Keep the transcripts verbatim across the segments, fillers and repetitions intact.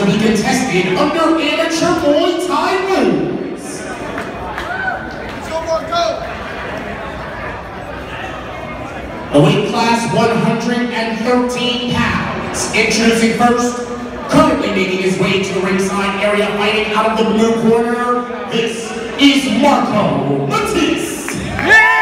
be contested under amateur Muay Thai rules. The weight class one hundred thirteen pounds. Introducing first, currently making his way to the ringside area, fighting out of the blue corner. This is Marco Matisse. Yeah!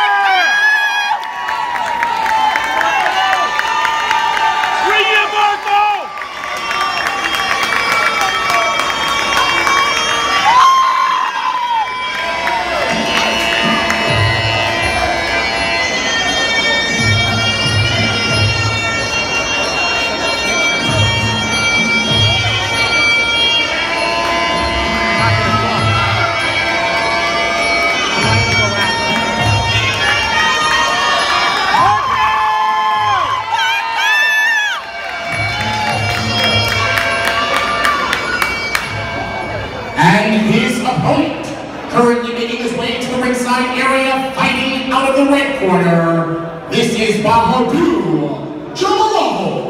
And his opponent, currently making his way to the ringside area, fighting out of the red corner. This is Bahadur Jamalahu.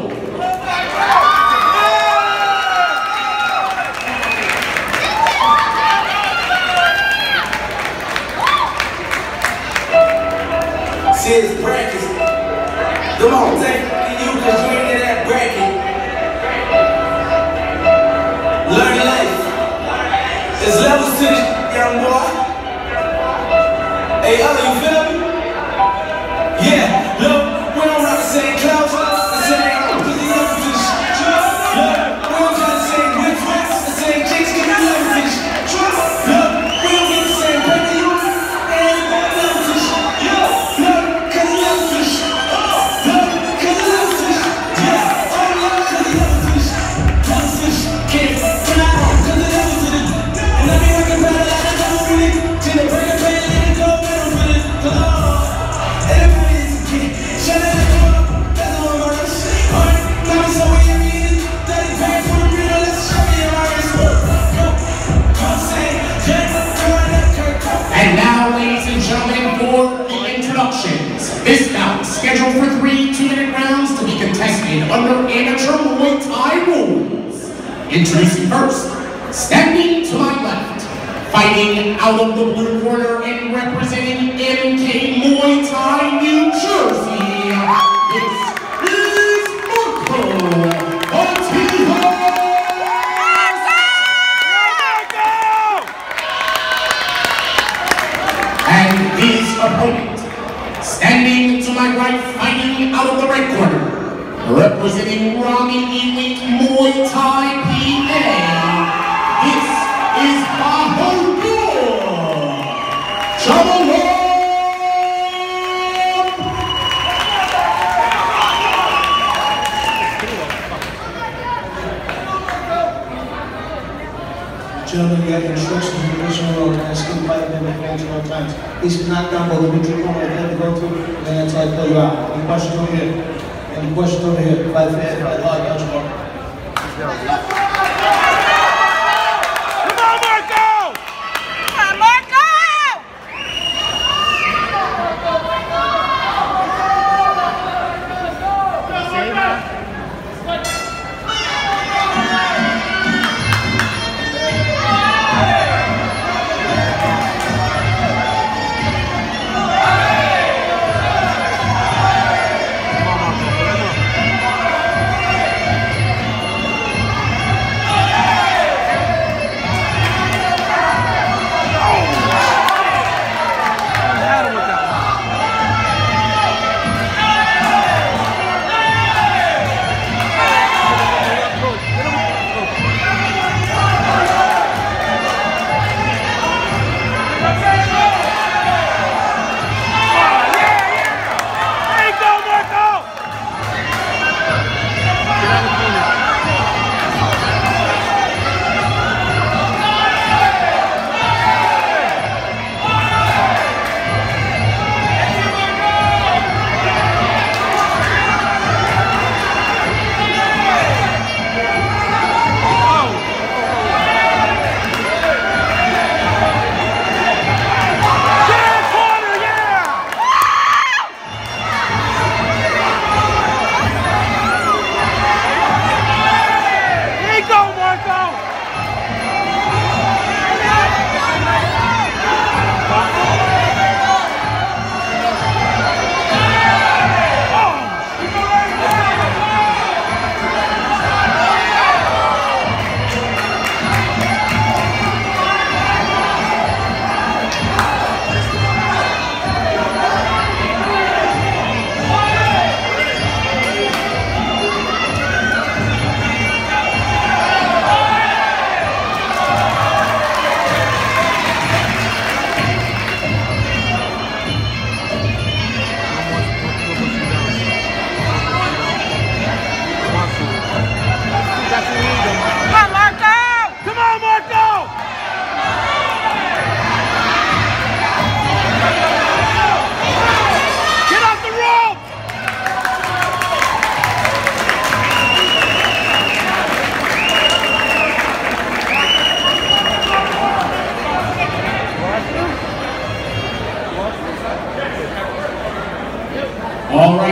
Serious practice. Come on, take you because you ain't in that bracket. Learn life. There's levels to this, young boy. Hey, other, you feel me? Yeah, look, we don't have the same clouds, the same, put the levels to this. Look, we don't got the same difference, the same chicks, give me levels to this. Look, we don't get the same baby, you ain't got levels to this. Look, cause the levels to this. Look, cause the levels to this. Yeah, all love, cause the levels to this. Levels to this. Can't fly on, cause the levels to this. Let me rock a battle like I don't really till they bring a pain and it go better with it. Everybody is a kid. Shut it up, that's the one word. Alright, now we so we every eat it. thirty packs for the real, let's show me your artist. Go, come say, Jack, come on, Kirk. And now, ladies and gentlemen, for the introductions. This bout is scheduled for three two-minute rounds to be contested under amateur Muay Thai rules. Introducing first, standing to my left, fighting out of the blue corner and representing M K Muay Thai, New Jersey, this is Marco Matisse. And his opponent, standing to my right, fighting out of the red corner, representing Rami Elite Muay Thai P A, this is Bahadur Jamalahu. Gentlemen, we have instructions from the original road, and skip fight them multiple times. These knockdown, but the neutral corner at the end to go through, and then until I kill you out. Any questions over here? Any questions over here? Fight fair, fight hard, punch hard.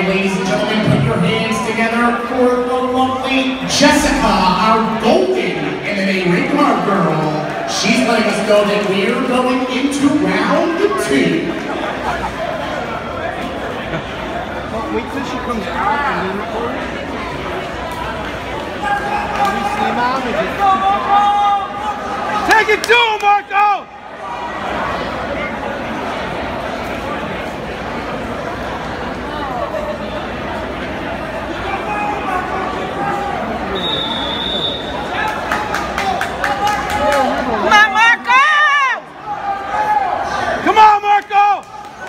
right, ladies and gentlemen, put your hands together for the lovely Jessica, our golden M M A ring guard girl. She's letting us know that we're going into round two. Well, wait till she comes out and then record it. Can we see him out? Take it to him, Marco! Come on, Marco!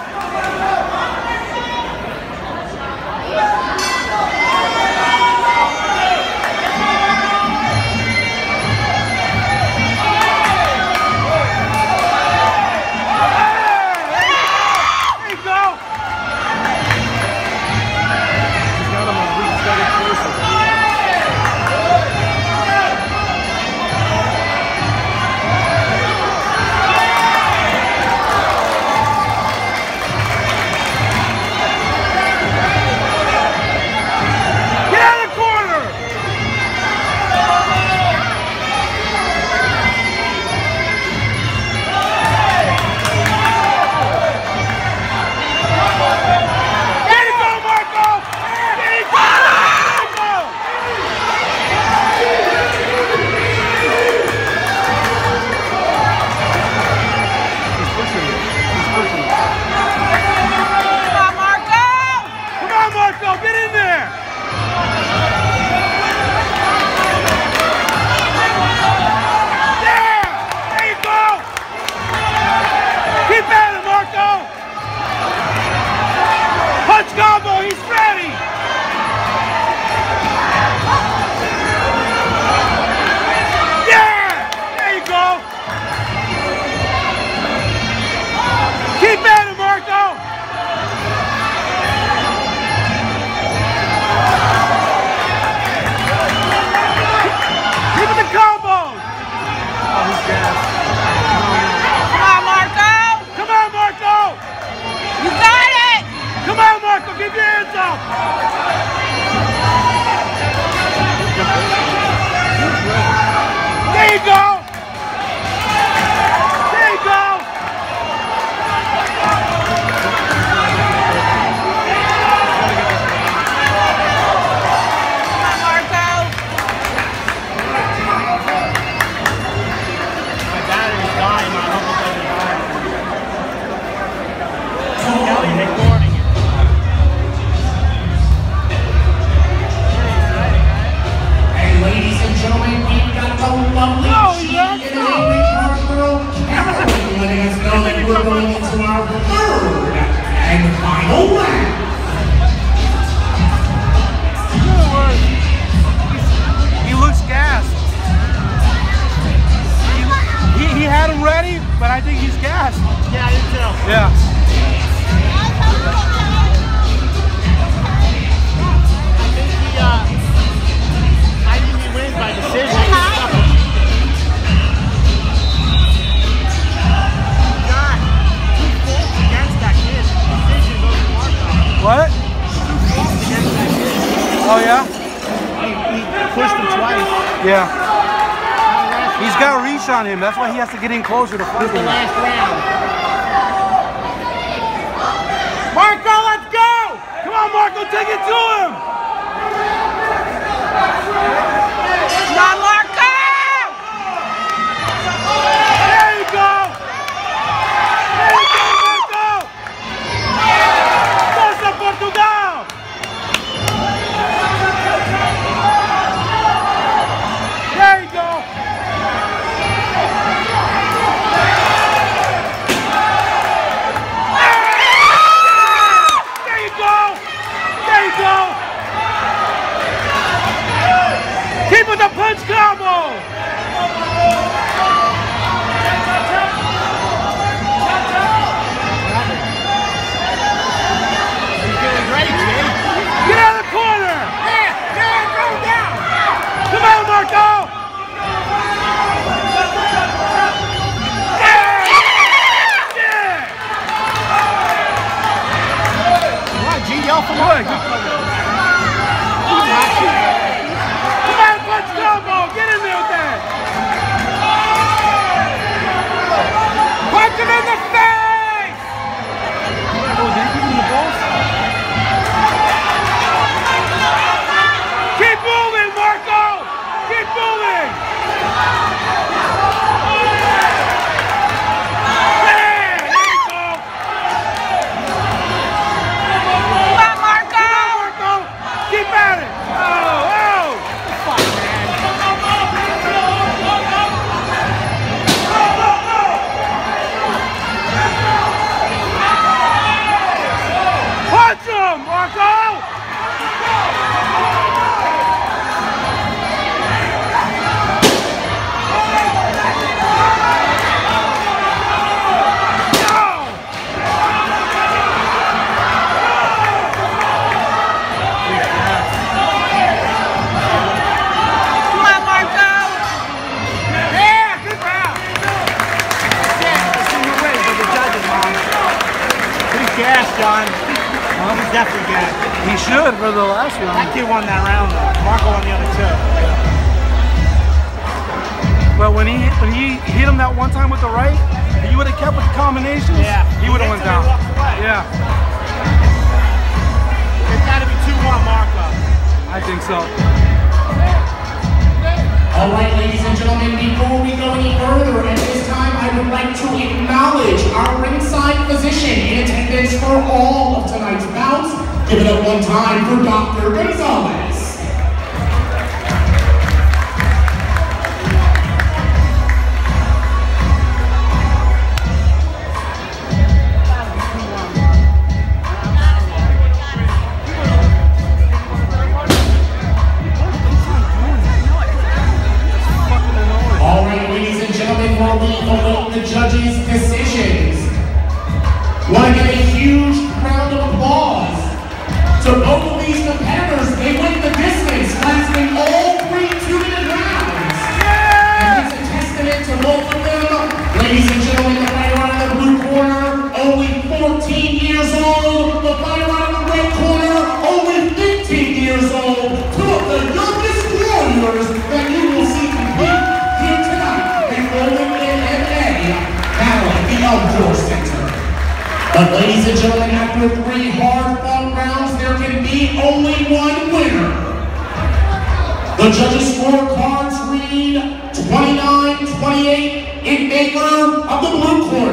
Yeah. He's got a reach on him. That's why he has to get in closer to flip him. The last round. Marco, let's go! Come on, Marco, take it to him! Come on, Marco! There you go! There you go, Marco! Forza Portugal! There you go! There you go! There you go! He should for the last one. That kid won that round though. Marco won the other two. But when he when he hit him that one time with the right, if he would have kept with the combinations, Yeah. he would have went down. Yeah, It's got to be two one Marco. I think so. All right, ladies and gentlemen, before we go any further, at this time I would like to acknowledge our ringside physician in attendance for all of tonight's bouts. Give it up one time for Doctor Gonzalez. All right, ladies and gentlemen, while we await the judges' decisions, want to give a huge round of applause to both of these competitors. They went the distance, lasting all three two-minute rounds. And it's a testament to both of them. Ladies and gentlemen, the fighter out of the blue corner, only fourteen years old. The fighter out of the red corner, only fifteen years old. Two of the youngest warriors that you will see compete here tonight in Golden M M A battle at the Outdoor Center. But ladies and gentlemen, after three hard-fought rounds, there can be only one winner. The judges' scorecards read twenty-nine twenty-eight in favor of the blue corner.